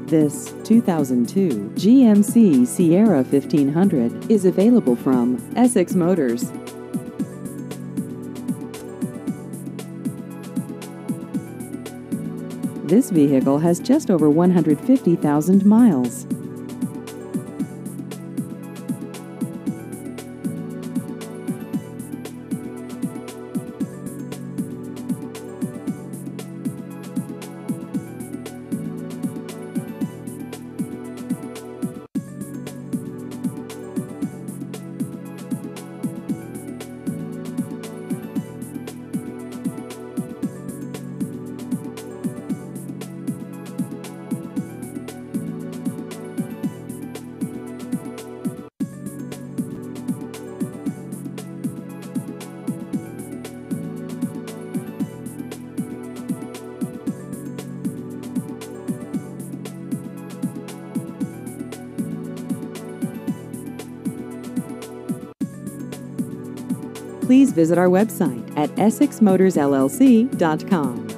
This 2002 GMC Sierra 1500 is available from Essex Motors. This vehicle has just over 150,000 miles. Please visit our website at essexmotorsllc.com.